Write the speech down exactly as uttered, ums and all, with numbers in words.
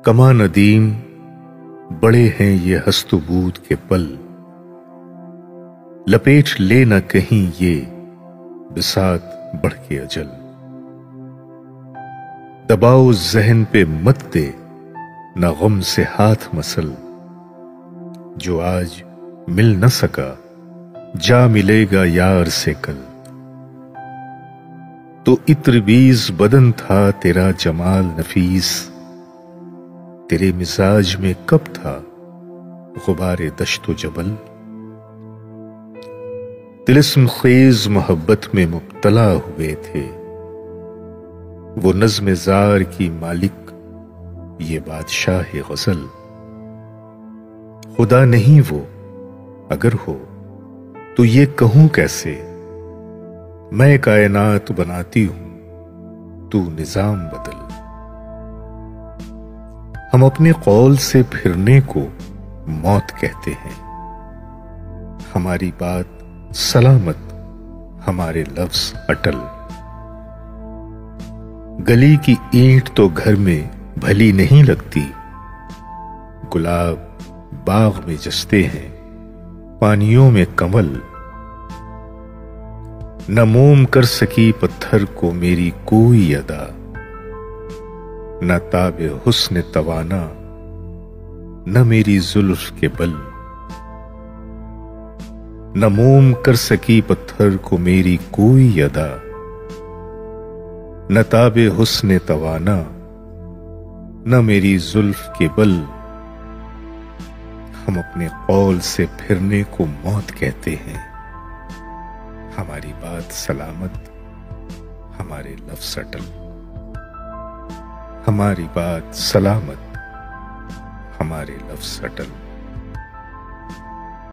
कमा नदीम बड़े हैं ये हस्तबूद के पल, लपेट ले न कहीं ये बिसात बढ़ के अजल। दबाओ जहन पे मत दे न गम से हाथ मसल, जो आज मिल न सका जा मिलेगा यार से कल। तो इत्रबीज बदन था तेरा जमाल नफीस, तेरे मिजाज में कब था गुबारे दश्तो जबल। तिलिस्म खेज मोहब्बत में मुब्तला हुए थे, वो नज़्म जार की मालिक ये बादशाह गजल। खुदा नहीं वो, अगर हो तो ये कहूं कैसे, मैं कायनात बनाती हूं तू निजाम बदल। हम अपने कौल से फिरने को मौत कहते हैं, हमारी बात सलामत हमारे लफ्ज अटल। गली की ईंट तो घर में भली नहीं लगती, गुलाब बाग में जसते हैं पानियों में कमल। न मोम कर सकी पत्थर को मेरी कोई अदा, न ताबे हुस्न तवाना न मेरी जुल्फ के बल। न मोम कर सकी पत्थर को मेरी कोई अदा, न ताबे हुस्न तवाना न मेरी जुल्फ के बल। हम अपने कौल से फिरने को मौत कहते हैं, हमारी बात सलामत हमारे लफ्ज़ अटल। हमारी बात सलामत हमारे लफ्ज़ अटल।